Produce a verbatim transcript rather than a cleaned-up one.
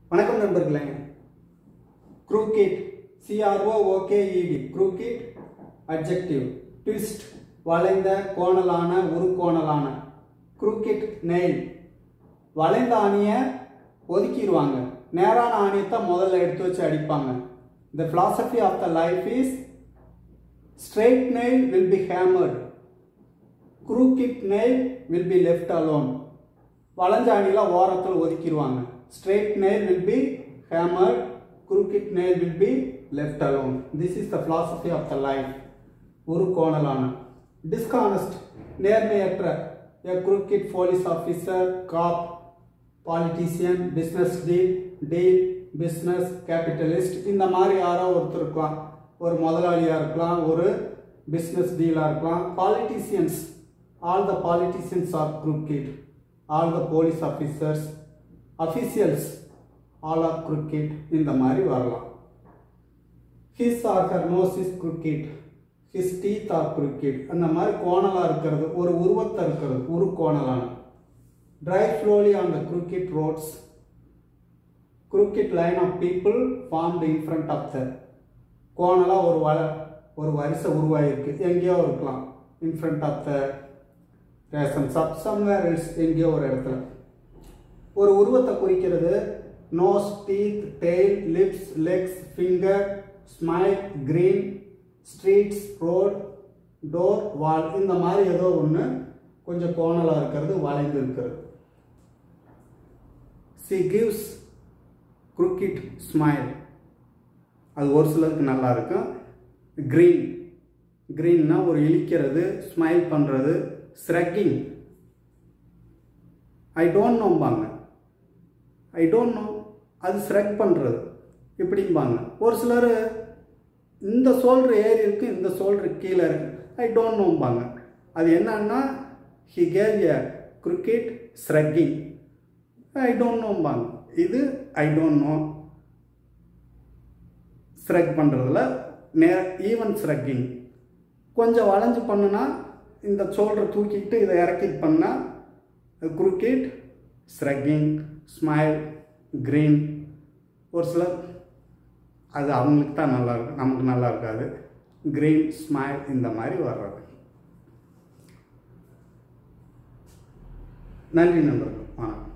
வணக்கம் நண்பர்களே. crooked C R O O K E D crooked adjective twist வளைந்த கோணலான உருக்கோணலான crooked nail வளைந்த ஆணியை ஒதுக்கிடுவாங்க, நேரான ஆணியத்தை முதல்ல எடுத்து வச்சு அடிப்பாங்க. The philosophy of the life is straight nail will be hammered, crooked nail will be left alone. வளைஞ்ச ஆணியில ஓரத்தில் ஒதுக்கிடுவாங்க. Straight nail will be hammered, crooked nail will be left alone. This is the philosophy of the life. ஒரு கோணலான dishonest நேர்மையற்ற a crooked police officer, cop, politician, business deal, deal, business, capitalist. இந்த மாதிரி யாரோ ஒருத்தர் இருக்கலாம், ஒரு முதலாளியா இருக்கலாம், ஒரு business deal-ஆ இருக்கலாம். Politicians, all the politicians are crooked. All the police officers, officials, all are crooked. இந்த மாதிரி வரலாம். His or her nose is crooked. His teeth are crooked. அந்த மாதிரி கோணலா இருக்கிறது, ஒரு உருவத்தை இருக்கிறது, ஒரு கோணலான. Drive slowly on the crooked roads. Crooked line of people formed in front of the. கோணலா ஒரு வள ஒரு வரிசை உருவாயிருக்கு, எங்கேயோ இருக்கலாம். In front of the ration shop, somewhere else, எங்கேயோ ஒரு இடத்துல. ஒரு உருவத்தை குறிக்கிறது nose, teeth, tail, lips, legs, finger, smile, green, streets, road, door, wall. இந்த மாதிரி ஏதோ ஒன்று கொஞ்சம் கோணலாக இருக்கிறது, வளைந்து இருக்கிறது. She gives crooked smile. அது ஒரு சிலருக்கு நல்லா இருக்கும். கிரீன், கிரீன்னா ஒரு இழிக்கிறது, ஸ்மைல் பண்ணுறது. Shrugging, I don't know பாங்க, I don't know, அது shrug பண்ணுறது இப்படிம்பாங்க. ஒரு சிலர் இந்த ஷோல்டர் ஏறி இருக்கு, இந்த ஷோல்டர் கீழே இருக்கு, I don't know பாங்க. அது என்னன்னா he gave a crooked shrugging, I don't know பாங்க. இது I don't know shrug பண்ணுறதுல நே ஈவன் shrugging. கொஞ்சம் வளைஞ்சு பண்ணுனா இந்த ஷோல்டர் தூக்கிட்டு இதை இறக்கிட்டு பண்ணால் crooked, shrugging, smile, green. ஒரு சிலர் அது அவங்களுக்கு தான் நல்லா இருக்கும், நமக்கு நல்லா இருக்காது. green, smile இந்த மாதிரி வர்றது. நன்றி நண்பர்கள், வணக்கம்.